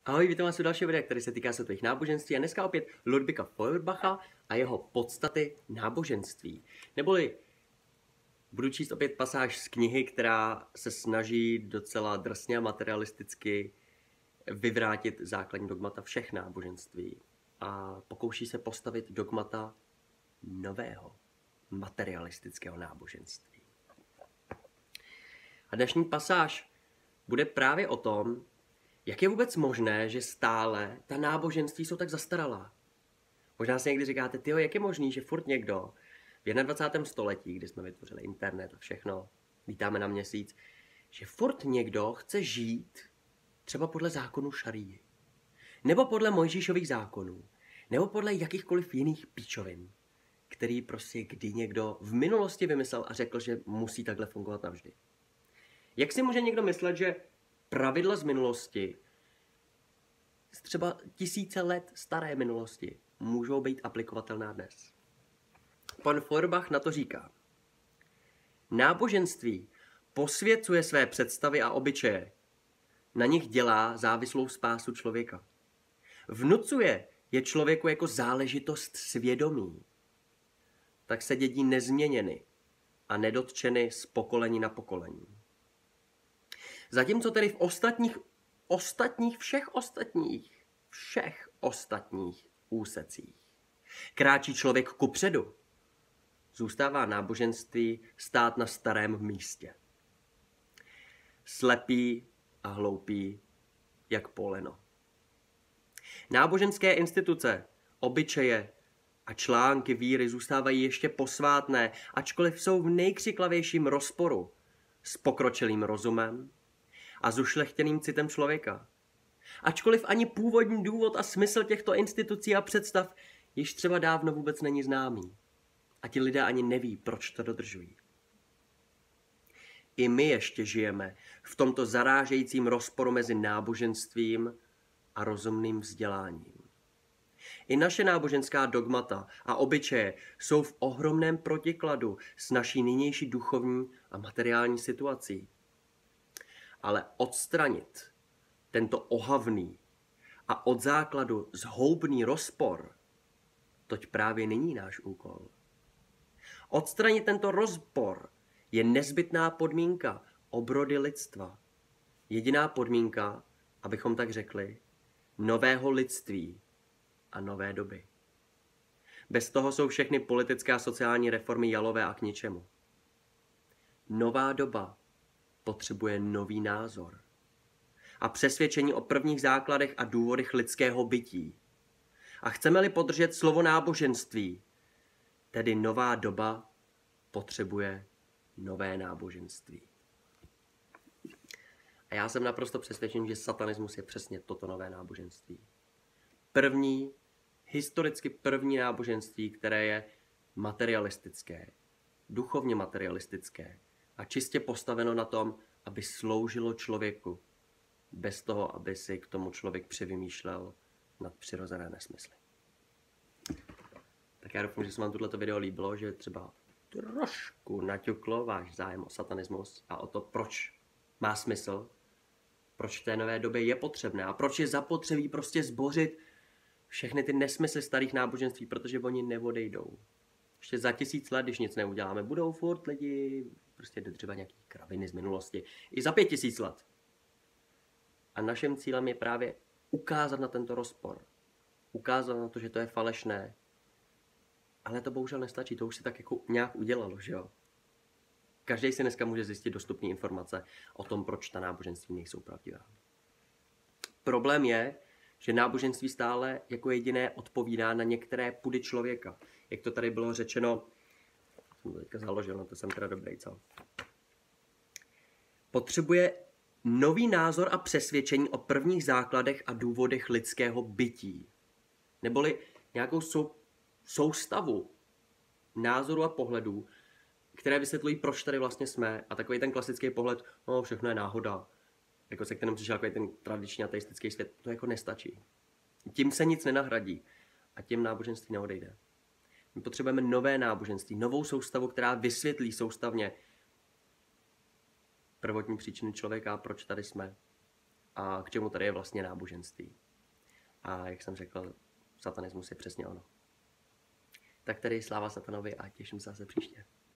Ahoj, vítám vás u dalšího videa, který se týká světových náboženství a dneska opět Ludvíka Feuerbacha a jeho podstaty náboženství. Neboli budu číst opět pasáž z knihy, která se snaží docela drsně a materialisticky vyvrátit základní dogmata všech náboženství a pokouší se postavit dogmata nového materialistického náboženství. A dnešní pasáž bude právě o tom, jak je vůbec možné, že stále ta náboženství jsou tak zastaralá. Možná si někdy říkáte, tyjo, jak je možný, že furt někdo v 21. století, kdy jsme vytvořili internet a všechno, lítáme na měsíc, že furt někdo chce žít třeba podle zákonů šaríi, nebo podle Mojžíšových zákonů, nebo podle jakýchkoliv jiných píčovin, který prostě kdy někdo v minulosti vymyslel a řekl, že musí takhle fungovat navždy. Jak si může někdo myslet, že pravidla z minulosti, z třeba tisíce let staré minulosti, můžou být aplikovatelná dnes? Pan Feuerbach na to říká: náboženství posvěcuje své představy a obyčeje. Na nich dělá závislou spásu člověka. Vnucuje je člověku jako záležitost svědomí. Tak se dědí nezměněny a nedotčeny z pokolení na pokolení. Zatímco tedy v všech ostatních úsecích kráčí člověk kupředu, zůstává náboženství stát na starém místě. Slepý a hloupý jak poleno. Náboženské instituce, obyčeje a články víry zůstávají ještě posvátné, ačkoliv jsou v nejkřiklavějším rozporu s pokročilým rozumem a s ušlechtěným citem člověka. Ačkoliv ani původní důvod a smysl těchto institucí a představ již třeba dávno vůbec není známý. A ti lidé ani neví, proč to dodržují. I my ještě žijeme v tomto zarážejícím rozporu mezi náboženstvím a rozumným vzděláním. I naše náboženská dogmata a obyčeje jsou v ohromném protikladu s naší nynější duchovní a materiální situací. Ale odstranit tento ohavný a od základu zhoubný rozpor, toť právě není náš úkol. Odstranit tento rozpor je nezbytná podmínka obrody lidstva. Jediná podmínka, abychom tak řekli, nového lidství a nové doby. Bez toho jsou všechny politické a sociální reformy jalové a k ničemu. Nová doba potřebuje nový názor a přesvědčení o prvních základech a důvodech lidského bytí. A chceme-li podržet slovo náboženství, tedy nová doba potřebuje nové náboženství. A já jsem naprosto přesvědčen, že satanismus je přesně toto nové náboženství. Historicky první náboženství, které je materialistické, duchovně materialistické a čistě postaveno na tom, aby sloužilo člověku, bez toho, aby si k tomu člověk převymýšlel nadpřirozené nesmysly. Tak já doufám, že se vám tohleto video líbilo, že třeba trošku naťuklo váš zájem o satanismus a o to, proč má smysl, proč v té nové době je potřebné a proč je zapotřebí prostě zbořit všechny ty nesmysly starých náboženství, protože oni neodejdou. Ještě za 1000 let, když nic neuděláme, budou furt lidi prostě dodržovat nějaký kraviny z minulosti. I za 5000 let. A naším cílem je právě ukázat na tento rozpor. Ukázat na to, že to je falešné. Ale to bohužel nestačí, to už si tak jako nějak udělalo, že jo? Každý si dneska může zjistit dostupné informace o tom, proč ta náboženství nejsou pravdivá. Problém je, že náboženství stále jako jediné odpovídá na některé pudy člověka. Jak to tady bylo řečeno, jsem to teďka založil, no to jsem teda dobrý, co? Potřebuje nový názor a přesvědčení o prvních základech a důvodech lidského bytí. Neboli nějakou soustavu názorů a pohledů, které vysvětlují, proč tady vlastně jsme. A takový ten klasický pohled, no všechno je náhoda, jako se kterým přišel takový ten tradiční ateistický svět, to jako nestačí. Tím se nic nenahradí a tím náboženství neodejde. My potřebujeme nové náboženství, novou soustavu, která vysvětlí soustavně prvotní příčiny člověka, proč tady jsme. a k čemu tady je vlastně náboženství. A jak jsem řekl, satanismus je přesně ono. Tak tedy sláva satanovi a těším se zase příště.